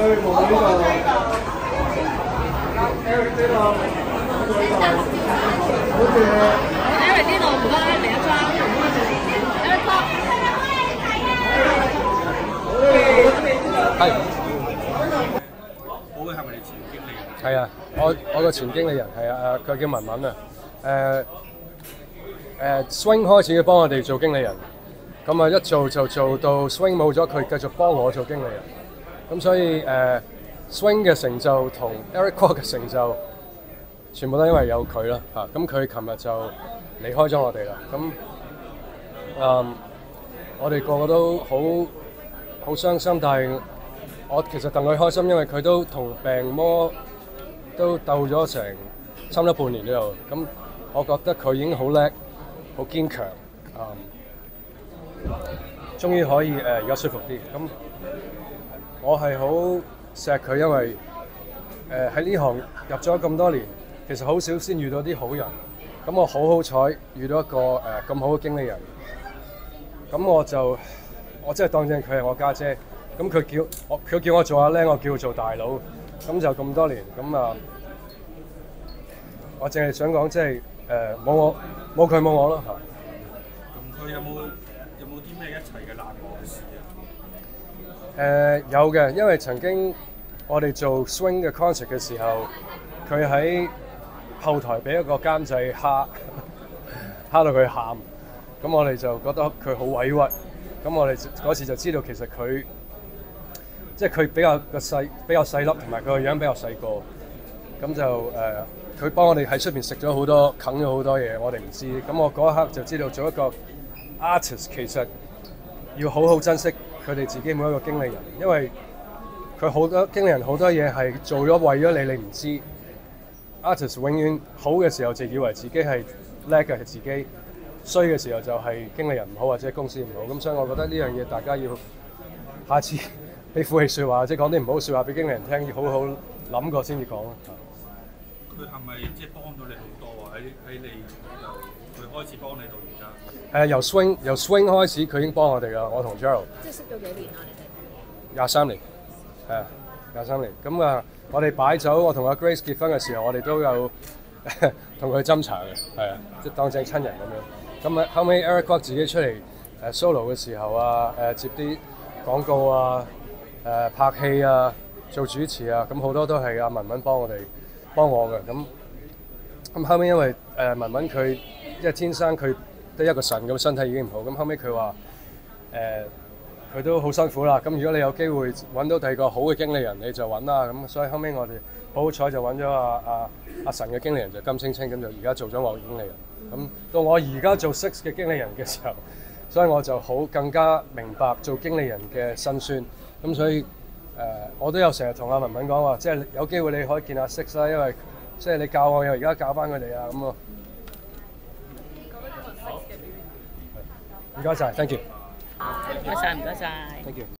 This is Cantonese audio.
Eric 呢度唔該嚟一張。 係。 嗰位係咪你前經理人？ 係啊，我個前經理人係啊，佢叫文文啊。Swing 開始佢幫我哋做經理人，咁啊一做就做到 Swing 冇咗，佢繼續幫我做經理人。咁所以Swing 嘅成就同 Eric Kwok 嘅成就，全部都因為有佢啦嚇。咁佢琴日就離開咗我哋啦。咁我哋個個都好傷心，但係我其實戥佢開心，因為佢都同病魔都鬥咗成差唔多半年都有。咁我覺得佢已經好叻，好堅強，終於可以而家舒服啲。咁我係好錫佢，因為喺呢行入咗咁多年，其實好少先遇到啲好人。咁我好彩遇到一個咁好嘅經理人。咁我真係當正佢係我家姐。咁佢叫我做阿僆，我叫佢做大佬。咁就咁多年，咁我淨係想講，即係冇佢冇我咯嚇。 咁佢有冇啲咩一齊嘅難忘事啊？有嘅，因為曾經我哋做 Swing 嘅 concert 嘅時候，佢喺後台俾一個監製蝦到佢喊，咁我哋就覺得佢好委屈。咁我哋嗰時就知道其實佢即係佢比較細粒，同埋佢個樣比較細個。咁就佢幫我哋喺出邊食咗好多，啃咗好多嘢，我哋唔知。咁我嗰一刻就知道做一個 artist 其實要好好珍惜佢哋自己每一個經理人，因為佢好多經理人好多嘢係做咗為咗你，你唔知。artist 永遠好嘅時候就以為自己係叻嘅係自己，衰嘅時候就係經理人唔好或者公司唔好。咁所以我覺得呢樣嘢大家要下次俾負氣説話，即係講啲唔好説話俾經理人聽，要好好諗過先至講咯。 佢係咪即係幫咗你好多啊？喺你由佢開始幫你到而家？ 由 Swing 開始，佢已經幫我哋啦。我同 Gerald 即係識咗幾年啊？你哋 23年，係啊，23年。咁我哋擺酒，我同阿 Grace 結婚嘅時候，我哋都有同佢斟茶嘅，係啊，即係當正親人咁樣。咁後尾 Eric Kwok 自己出嚟solo 嘅時候啊，接啲廣告啊，拍戲啊，做主持啊，咁好多都係阿文文幫我嘅。咁後尾因為文文佢因為天生佢得一個腎咁，身體已經唔好。咁後尾佢話佢都好辛苦啦。咁如果你有機會揾到第二個好嘅經理人，你就揾啦。咁所以後尾我哋好彩就揾咗阿神嘅經理人就金青青，咁就而家做咗我嘅經理人。咁到我而家做 Six 嘅經理人嘅時候，所以我就更加明白做經理人嘅辛酸。咁所以我都有成日同阿文文講話，即係有機會你可以見下 Six 啦，因為即係你教我，又而家教翻佢哋啊咁啊。唔該晒 ，thank you。 唔該晒，唔該晒。 Thank you。